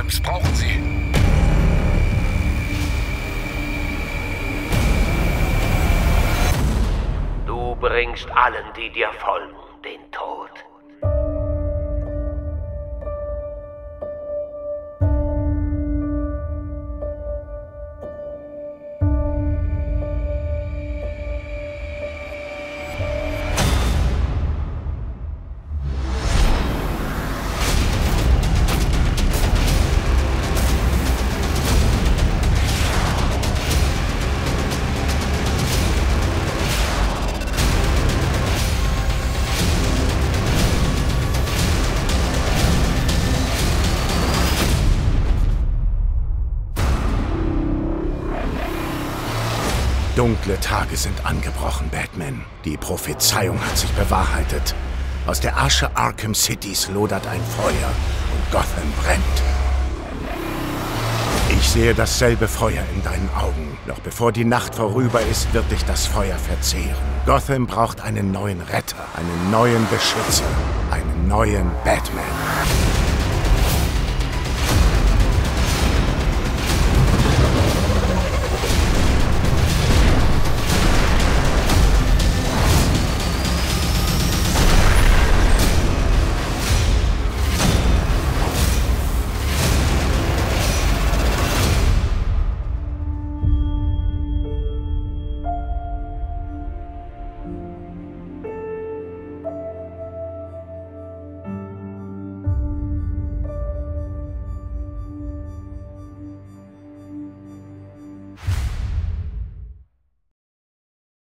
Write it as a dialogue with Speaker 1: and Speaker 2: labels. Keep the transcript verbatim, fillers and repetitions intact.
Speaker 1: Was brauchen Sie?
Speaker 2: Du bringst allen, die dir folgen, den Tod.
Speaker 3: Dunkle Tage sind angebrochen, Batman. Die Prophezeiung hat sich bewahrheitet. Aus der Asche Arkham Citys lodert ein Feuer und Gotham brennt. Ich sehe dasselbe Feuer in deinen Augen. Doch bevor die Nacht vorüber ist, wird dich das Feuer verzehren. Gotham braucht einen neuen Retter, einen neuen Beschützer, einen neuen Batman.